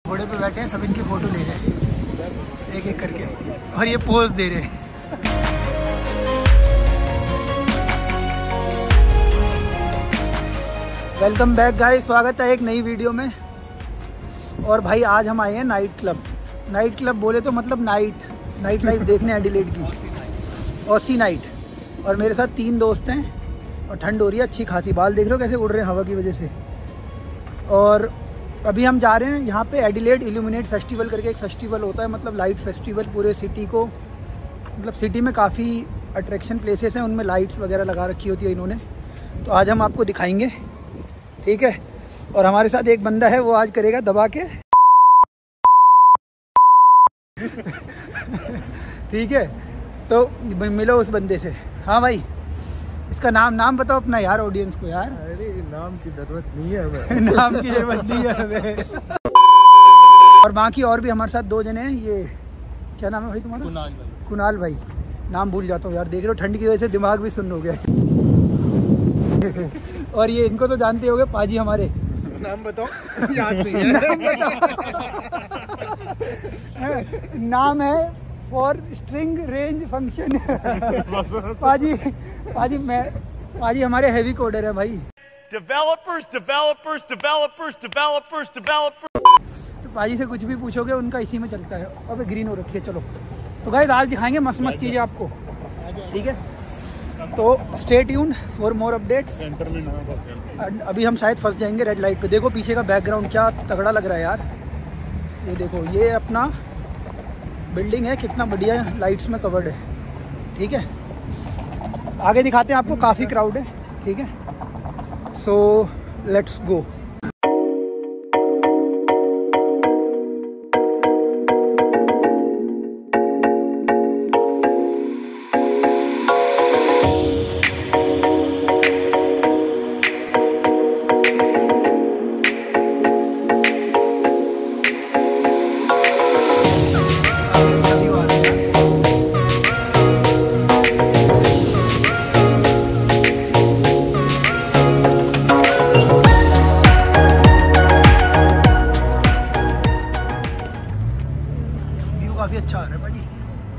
घोड़े पे बैठे हैं, सब इनकी फ़ोटो ले रहे हैं एक एक करके और ये पोज दे रहे हैं। वेलकम बैक गाइस, स्वागत है एक नई वीडियो में। और भाई आज हम आए हैं नाइट क्लब बोले तो मतलब नाइट लाइफ देखने एडिलेड की, ऑसी नाइट। और मेरे साथ 3 दोस्त हैं और ठंड हो रही है अच्छी खासी। बाल देख रहे हो कैसे उड़ रहे हैं हवा की वजह से। और अभी हम जा रहे हैं यहाँ पे एडिलेड इल्यूमिनेट फेस्टिवल करके एक फेस्टिवल होता है, मतलब लाइट फेस्टिवल। पूरे सिटी को, मतलब सिटी में काफ़ी अट्रैक्शन प्लेसेस हैं, उनमें लाइट्स वगैरह लगा रखी होती है इन्होंने। तो आज हम आपको दिखाएंगे, ठीक है। और हमारे साथ एक बंदा है, वो आज करेगा दबा के ठीक है, तो मिलो उस बंदे से। हाँ भाई, इसका नाम बताओ अपना यार, ऑडियंस को यार। अरे नाम की जरूरत नहीं है हमें। नाम की जरूरत नहीं है हमें। और बाकी और भी हमारे साथ 2 जने हैं। ये क्या नाम है भाई तुम्हारा? कुणाल भाई। नाम भूल जाता हूँ यार, देख रहे हो ठंड की वजह से दिमाग भी सुन्न हो गया और ये इनको तो जानते होगे, पाजी हमारे। नाम बताओ। याद नहीं है। नाम है फॉर स्ट्रिंग रेंज फंक्शन। पाजी हमारे हेवी कोडर है भाई। Developers. तो पाजी से कुछ भी पूछोगे उनका इसी में चलता है। अब ग्रीन हो रखी है। चलो तो गाइस आज दिखाएंगे मस्त चीज़ें आपको, ठीक है। तो stay tuned for more updates. अभी हम शायद फंस जाएंगे रेड लाइट पे। देखो पीछे का बैकग्राउंड क्या तगड़ा लग रहा है यार। ये देखो, ये अपना बिल्डिंग है, कितना बढ़िया लाइट्स में कवर्ड है, ठीक है। आगे दिखाते हैं आपको, काफ़ी क्राउड है, ठीक है। So let's go. काफ़ी अच्छा आ रहा है भाजी,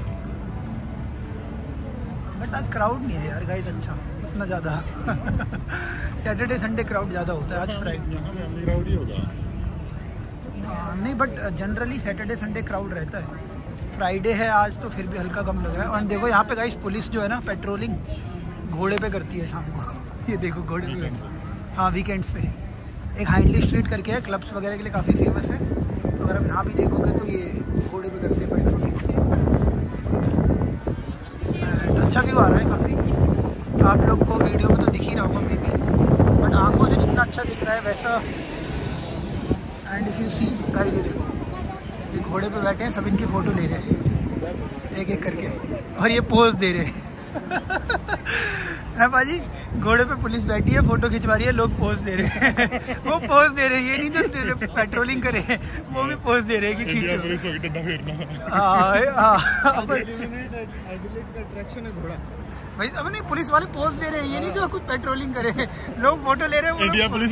बट आज क्राउड नहीं है यार गाइस, अच्छा इतना ज़्यादा। सैटरडे संडे क्राउड ज़्यादा होता है, आज फ्राइडे नहीं, but generally Saturday Sunday crowd रहता है। फ्राइडे है आज तो फिर भी हल्का कम लग रहा है। और देखो यहाँ पे गाइस पुलिस जो है ना, पेट्रोलिंग घोड़े पे करती है शाम को। ये देखो घोड़े पे, हाँ वीकेंड्स पे। एक हाइंडली स्ट्रीट करके है, क्लब्स वगैरह के लिए काफ़ी फेमस है। तो अगर आप यहाँ भी देखोगे तो ये घोड़े पे करते हैं पेट्रोलिंग। एंड अच्छा व्यू आ रहा है काफ़ी। आप लोग को वीडियो में तो दिख ही रहा होगा मे बी, बट आंखों से जितना अच्छा दिख रहा है वैसा। And if you see guys, ये देखो, ये घोड़े पे बैठे हैं, सब इनकी फ़ोटो ले रहे हैं एक एक करके और ये पोज दे रहे हैं। है भाजी, घोड़े पे पुलिस बैठी है, फोटो खिंचवा रही है, लोग पोज दे रहे हैं। वो पोज दे रहे हैं, ये नहीं जो दे रहे पेट्रोलिंग करे, वो भी पोज दे रहे हैं कि खींचो। भाई अब नहीं, पुलिस वाले पोज दे रहे हैं, ये नहीं जो कुछ पेट्रोलिंग करे, लोग फोटो ले रहे हैं। इंडिया पुलिस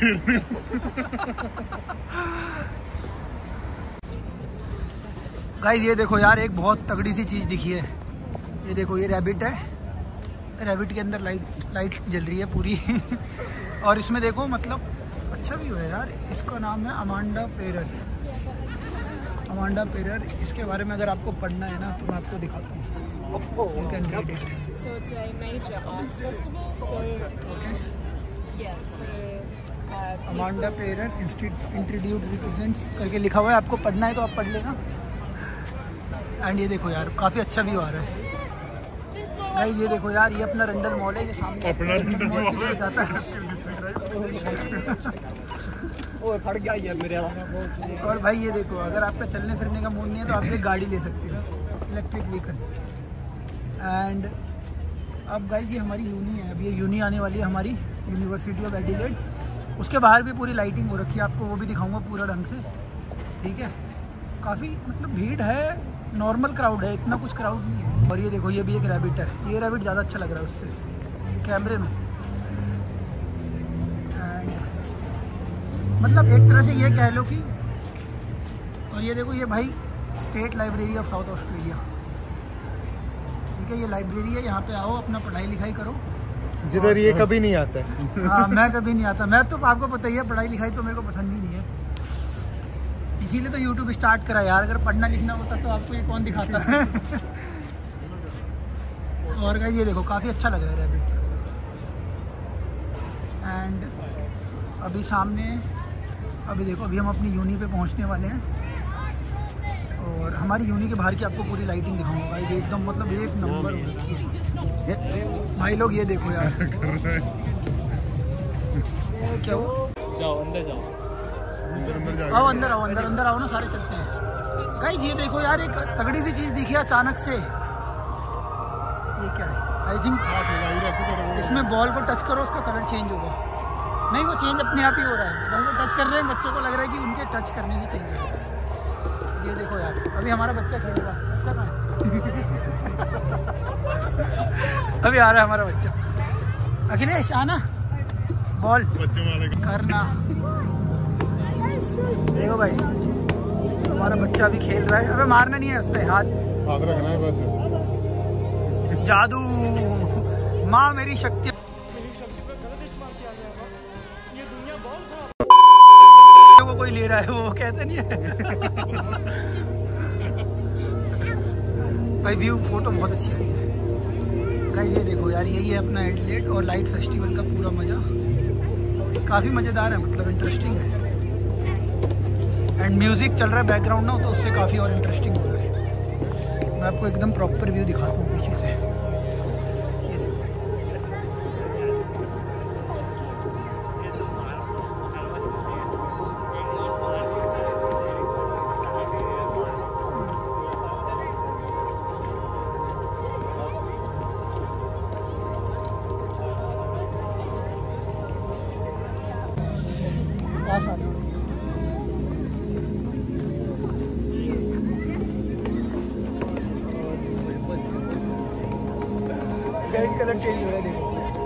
गाइस ये देखो यार, एक बहुत तगड़ी सी चीज़ दिखी है। ये देखो, ये रैबिट है, रैबिट के अंदर लाइट जल रही है पूरी। और इसमें देखो, मतलब अच्छा भी है यार। इसका नाम है अमांडा पेरर। इसके बारे में अगर आपको पढ़ना है ना तो मैं आपको दिखाता हूँ। You can read it. So it's a major arts festival. So Okay. yeah, so Amanda Perrer institute represents करके लिखा हुआ है, आपको पढ़ना है तो आप पढ़ लेना। एंड ये देखो यार, काफ़ी अच्छा व्यू आ रहा है गाइस। ये देखो यार, ये अपना रंडल मॉल है, ये सामने रंडल मॉल जाता है। और खड़ गया ये मेरे। और भाई ये देखो, अगर आपका चलने फिरने का मूड नहीं है तो आप एक गाड़ी ले सकते हो, इलेक्ट्रिक व्हीकल। एंड अब गाइस ये हमारी यूनी है, अभी ये यूनी आने वाली है, हमारी यूनिवर्सिटी ऑफ एडिलेड। उसके बाहर भी पूरी लाइटिंग हो रखी है, आपको वो भी दिखाऊंगा पूरा ढंग से, ठीक है। काफ़ी मतलब भीड़ है, नॉर्मल क्राउड है, इतना कुछ क्राउड नहीं है। और ये देखो, ये भी एक रैबिट है, ये रैबिट ज़्यादा अच्छा लग रहा है उससे कैमरे में। एंड मतलब एक तरह से ये कह लो कि और ये देखो, ये भाई state library of South Australia, ठीक है। ये लाइब्रेरी है, यहाँ पे आओ, अपना पढ़ाई लिखाई करो। जिधर ये कभी नहीं आता है। हाँ, मैं कभी नहीं आता। मैं तो आपको पता ही है, पढ़ाई लिखाई तो मेरे को पसंद ही नहीं है, इसीलिए तो YouTube स्टार्ट करा यार। अगर पढ़ना लिखना होता तो आपको ये कौन दिखाता है। और गाइस ये देखो, काफ़ी अच्छा लग रहा है रैबिट। एंड अभी सामने, अभी देखो, अभी हम अपनी यूनी पे पहुंचने वाले हैं और हमारी यूनी के बाहर की आपको पूरी लाइटिंग दिखाऊंगा भाई, एकदम मतलब एक नंबर हो रखी है भाई। लोग ये देखो यार, क्या हो, जाओ अंदर जाओ, आओ अंदर आओ, अंदर आओ ना, सारे चलते हैं। गाइस ये देखो यार, एक तगड़ी सी चीज़ दिखी अचानक से। ये क्या है? आई थिंक इसमें बॉल को टच करो, उसका कलर चेंज होगा। नहीं, वो चेंज अपने आप ही हो रहा है। बॉल को टच कर रहे हैं, बच्चों को लग रहा है कि उनके टच करने से चेंज हो रहा है। ये देखो यार, अभी हमारा बच्चा खेलेगा। बच्चा कहाँ है? अभी आ रहा है हमारा बच्चा। अखिलेश आना, बॉल करना। देखो भाई, हमारा बच्चा अभी खेल रहा है। अबे मारना नहीं है, उस पे हाथ रखना है बस। जादू, माँ मेरी शक्ति। वो कोई ले रहा है, वो कहते नहीं है। भाई व्यू, फोटो बहुत अच्छी आ रही है। गाइस ये देखो यार, यही है अपना एडिलेड और लाइट फेस्टिवल का पूरा मज़ा। काफ़ी मज़ेदार है, मतलब इंटरेस्टिंग है। एंड म्यूज़िक चल रहा है बैकग्राउंड ना, तो उससे काफ़ी और इंटरेस्टिंग हो रहा है। मैं आपको एकदम प्रॉपर व्यू दिखाता हूँ पीछे से। ये देखो, पास आ रहा है। कलर चेंज हो रहा है, देखो।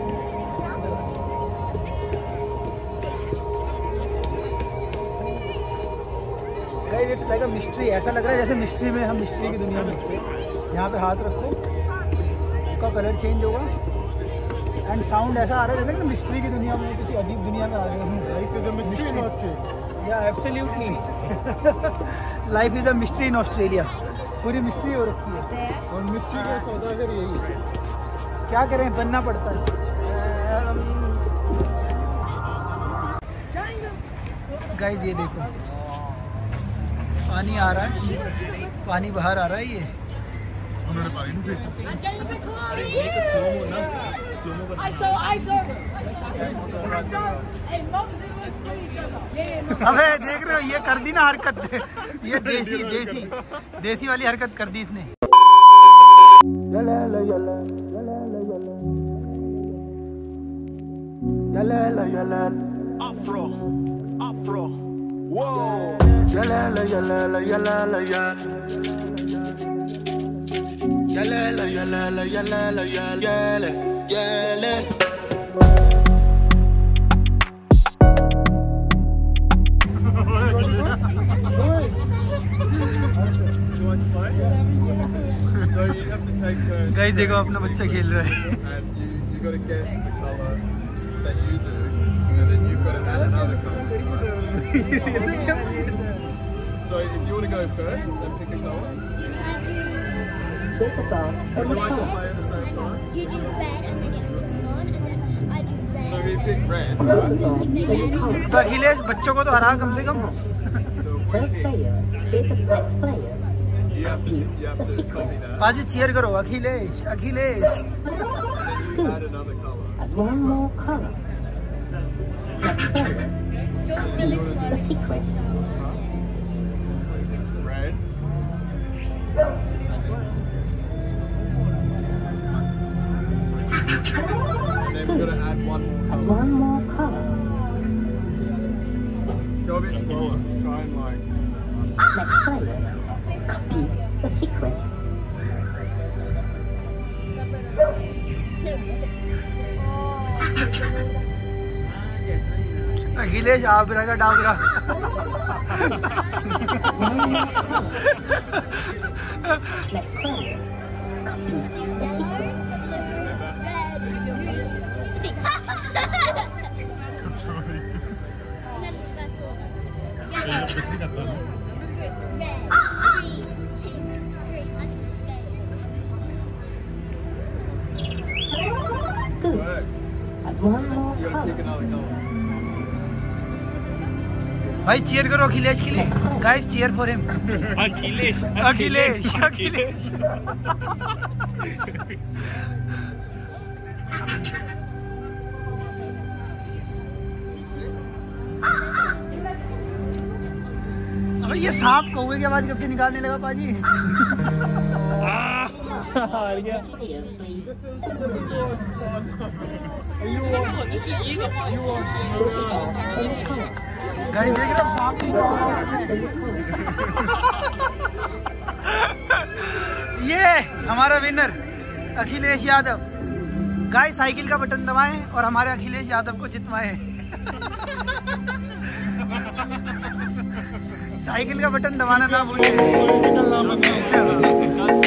Guys it's like a mystery. ऐसा लग रहा है जैसे मिस्ट्री में, हम मिस्ट्री की दुनिया में। यहाँ पे हाथ रखो, उसका कलर चेंज होगा एंड साउंड ऐसा आ रहा है जैसे कि मिस्ट्री की दुनिया में, किसी अजीब दुनिया में आ गए हूँ। Life is a mystery in Australia. Yeah absolutely, life is a mystery in Australia. पूरी मिस्ट्री हो रखी है और मिस्ट्री का सौदागर यही है। क्या करें, बनना पड़ता है। गाइस ये देखो, पानी आ रहा है, पानी बाहर आ रहा है। ये अबे देख रहे हो, ये कर दी ना हरकत। ये देसी वाली हरकत कर दी इसने। Afro, whoa. गाइस देखो, अपना बच्चा खेल रहा है। You got to guess the color that you do, and then you've got to add another color. So if you want to go first and pick a color, would you like to play at the same time? You do red and then it's on, and then I do red. So we pick red. तो अखिलेश, बच्चों को तो हरा कम से कम। So if we pick, you have to copy that. आज cheer करो, Akhilesh Akhilesh. And then you add another color. One more color. The secret. It's red. And then we've got to add one more color. One more color. Go a bit slower. Try and like. Let's play. Copy the sequence. Akhilesh आबरा का डाबरा। Let's play. Copy the sequence. Good. And one more Pick color. another color. भाई cheer करो अखिलेश के लिए। Guys cheer for him. Akhilesh Akhilesh Akhilesh. अबे ये सांप कौवे की आवाज कब से निकालने लगा पाजी? हार गया। गाइस देख रहे हो सांप की ये हमारा winner Akhilesh Yadav. Guys cycle का बटन दबाएं और हमारे अखिलेश यादव को जितवाएं। साइकिल का बटन दबाना ना भूलें।